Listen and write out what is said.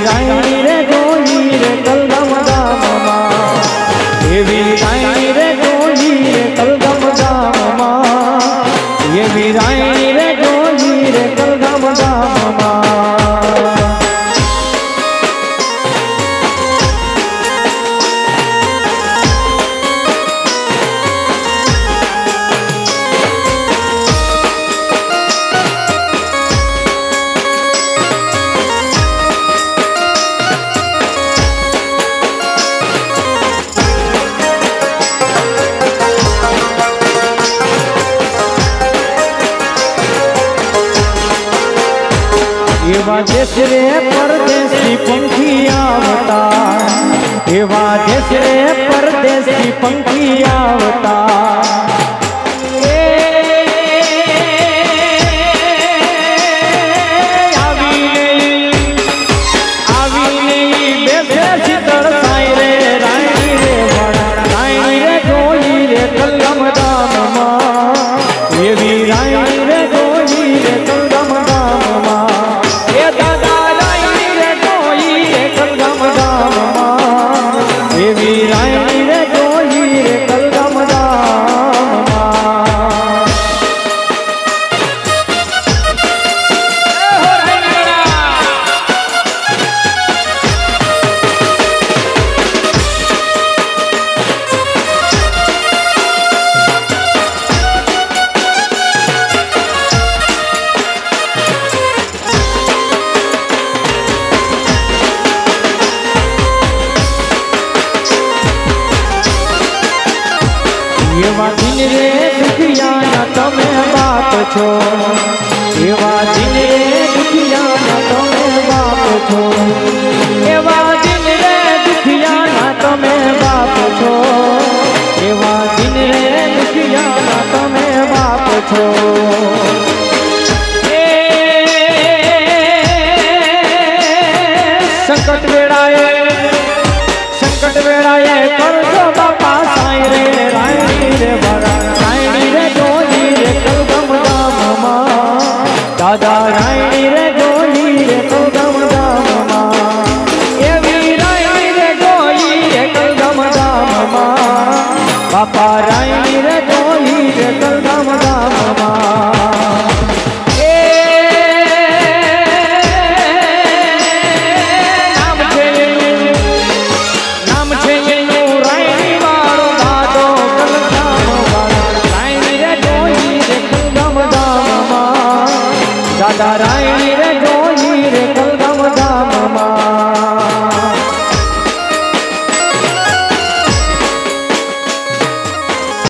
રાણી રે જોઈ રે કલગમ ગામમાં, એવી રાણી રે જોઈ રે કલગમ ગામમાં, એવી રાણી રે જોઈ રે કલગમ ગામમાં। एवा देश रे परदेसी पंखी आवता, एवा देश रे परदेसी पंखी आवता, बेसे शीतल साई रे रानी रे रानी रे जोई रे कलगम गामમાં, एवी रानी रे जोई रे कलगम गामમાં, एवी रानी रे जोई रे कलगम गामમાં। एवा दिन रे दुखियाना तमे बाप छो, एवा दिन रे दुखियाना तमे बाप छो, एवा दिन रे दुखियाना तमे बाप छो, एवा दिन रे दुखियाना तमे बाप छो। संकट वेड़ाए करजो बापा साईं रे रानी रे रानी रे जोई रे कलगम गामમાં, दादा रानी रे जोई रे कलगम गामમાં, एवी रानी रे जोई रे कलगम गामમાં, बापा रानी रे जोई रे कलगम गामમાં। दादा रानी रे जोई रे